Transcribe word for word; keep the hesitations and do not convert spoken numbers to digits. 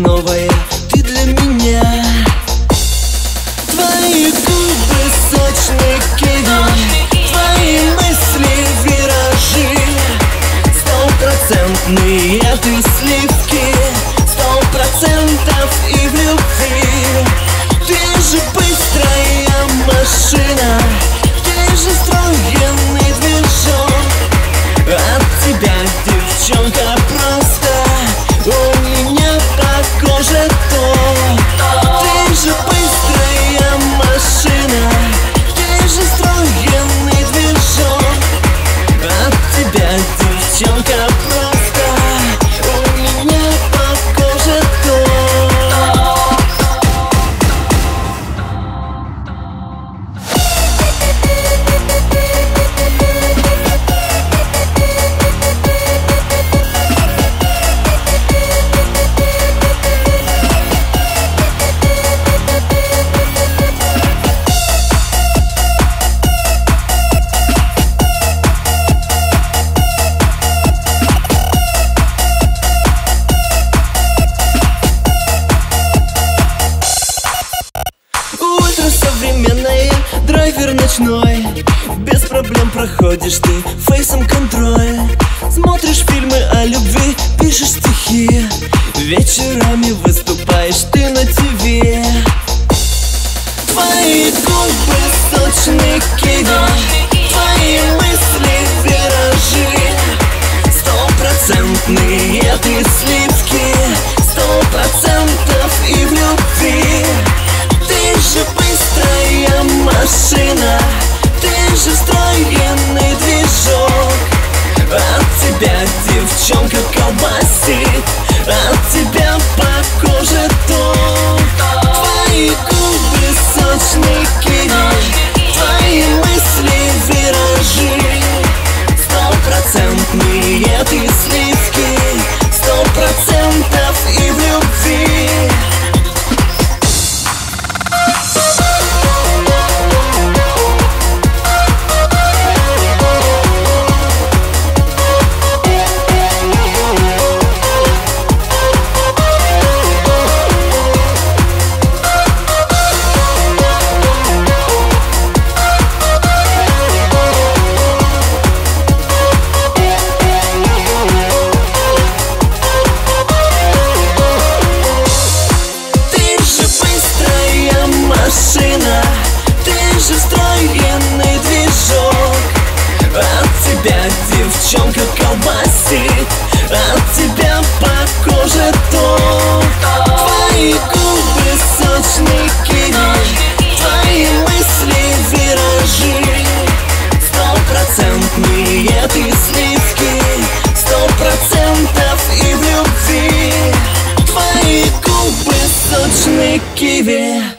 новая ты для меня. Твои губы сочный киви, твои мысли виражи, стопроцентные ты сливки, сто процентов и в любви. Ты же быстрая машина, ты же стройный движок. От тебя, девчонка, просто у меня по коже ток. Ты же быстрая машина, ты же стройный движок. От тебя, девчонка, просто у меня по коже ток. Современная, драйвер ночной, без проблем проходишь ты фейсом контроль. Смотришь фильмы о любви, пишешь стихи, вечерами выступаешь ты на ТВ. Твои губы сочный киви, твои мысли виражи, стопроцентные ты сливки, сто процентов и в любви. Ты же быстрая машина, ты же стройный движок. От тебя, девчонка, колбасит, от тебя по коже ток. Твои губы сочный киви, твои мысли виражи, стопроцентные ты сливки, сто процентов и в любви. Машина, ты же стройный движок. От тебя, девчонка, колбасит, от тебя по коже ток. Твои губы сочный киви, твои мысли виражи, стопроцентные ты сливки, сто процентов и в любви. Твои губы сочный киви.